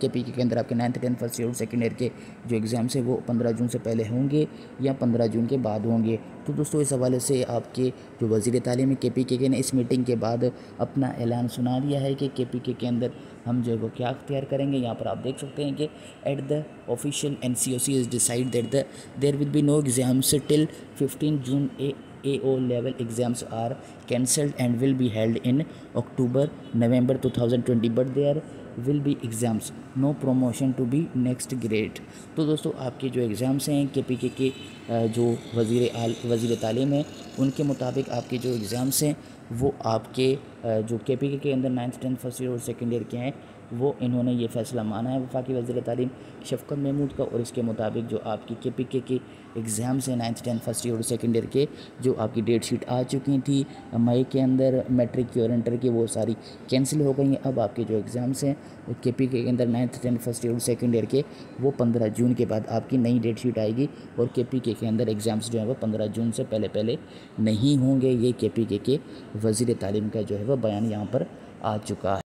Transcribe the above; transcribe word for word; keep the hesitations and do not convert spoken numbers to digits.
के P K के अंदर आपके नाइन्थ टेंथ फर्स्ट ईयर और सेकेंड ईयर के जो एग्ज़ाम्स हैं वो पंद्रह जून से पहले होंगे या पंद्रह जून के बाद होंगे। तो दोस्तों इस हवाले से आपके जो वज़ीर तालीम के पी के के ने इस मीटिंग के बाद अपना ऐलान सुना दिया है कि के पी के के अंदर हम जो है वो क्या अख्तियार करेंगे। यहाँ पर आप देख सकते हैं कि at the official N C O C is decide that the there will be no exams till fifteen June A A O level exams are cancelled and will be held in October November twenty twenty, but there will be exams, no promotion to be next grade। तो दोस्तों आपके जो exams हैं के P K के जो वज़ीर आल वज़ीर तालीम है उनके मुताबिक आपके जो एग्ज़ाम्स हैं वो आपके जो के पी के के अंदर नाइन्थ टेंथ फर्स्ट ईयर और सेकेंड ईयर के हैं वो इन्होंने ये फ़ैसला माना है वफाकी वज़ीर तालीम शफ़क़त महमूद का। और इसके मुताबिक जो आपकी के पी के के एग्ज़ाम्स हैं नाइन्थ टेंथ फर्स्ट ईयर और सेकेंड ईयर के जो आपकी डेट शीट आ चुकी थी मई के अंदर मैट्रिक की और इंटर की वो सारी कैंसिल हो गई हैं। अब आपके जो एग्ज़ाम्स हैं के पी के के अंदर नाइन्थ टेंथ फर्स्ट ईयर और सेकेंड ईयर के वो पंद्रह जून के बाद आपकी नई डेट शीट आएगी और के पी के के अंदर एग्ज़ाम्स जो है वो पंद्रह जून से पहले पहले नहीं होंगे। ये के पी के के वज़ीर तालीम का जो है वो बयान यहाँ पर आ चुका है।